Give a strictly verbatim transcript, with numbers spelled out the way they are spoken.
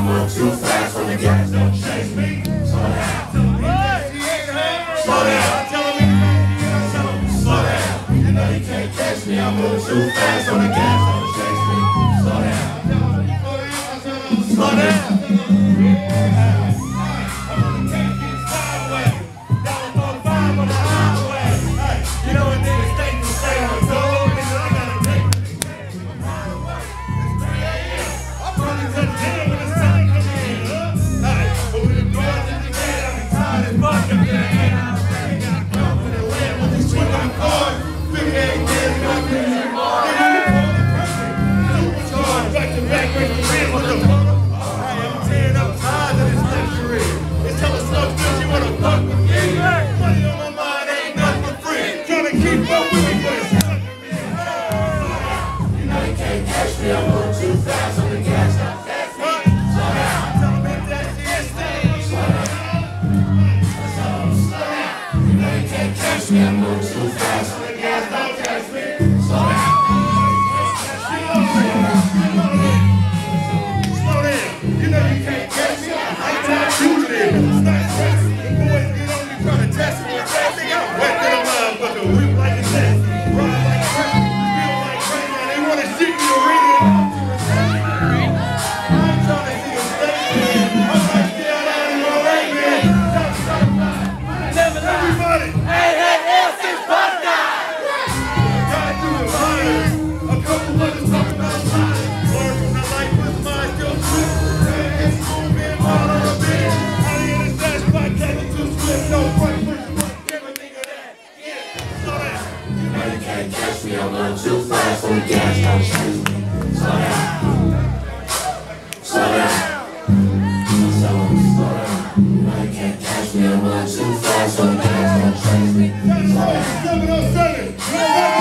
move too fast on the gas, don't chase me. Slow down. Slow down. Slow down. You know you can't catch me, I move too fast on the gas, don't chase me. Slow down. Slow down. I move too fast on the gas, don't catch me. Slow down. Slow down. You know you can't catch me. I ain't trying to shoot it. It's not crazy. The boys get on me trying to test me. I'm wet to the motherfucker. Whip like a test. Run like crazy. Feel like crazy. They want to shoot you already. I ain't trying to see a statement. I'm like, get out of your way, man. Everybody. Hey, hey. Catch me, I'm going too fast on the gas, don't chase me. Slow down. Slow down. Slow, slow down. You know you can't catch me, I'm going too fast on the gas, don't chase me. Slow down.